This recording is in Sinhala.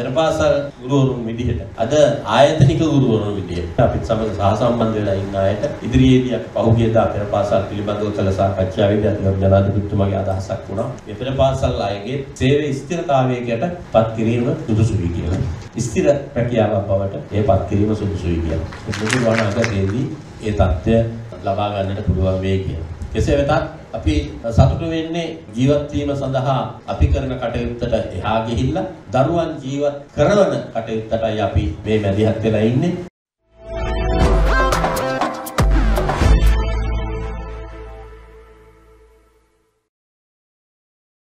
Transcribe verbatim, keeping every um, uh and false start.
පෙරපාසල් ගුරුවරුන් විදිහට අද ආයතනික ගුරුවරුන් විදිහට අපිත් සමග සහසම්බන්ධ වෙලා ඉන්න අයට ඉදිරියේදී අපි පහුගියදා පෙරපාසල් පිළිබඳව කළ සාකච්ඡාවේදී අතිගරු ජනාධිපතිතුමාගේ අදහසක් වුණා. මේ පෙරපාසල් අයගේ සේවයේ ස්ථිරතාවයකට පත් කිරීම සුදුසුයි කියලා. ස්ථිර ප්‍රක්‍රියාවක් බවට ඒපත් කිරීම සුදුසුයි කියලා. මුළු වනාගතයේදී ඒ தත්ත්වය ලබා ගන්නට පුළුවන් වෙයි කියලා. කෙසේ වෙතත් අපි සතුටු වෙන්නේ ජීවත් වීම සඳහා අපි කරන කටයුත්තට එහා ගිහිල්ලා දරුවන් ජීවත් කරන කටයුත්තටයි අපි මේ මැදිහත් වෙලා ඉන්නේ.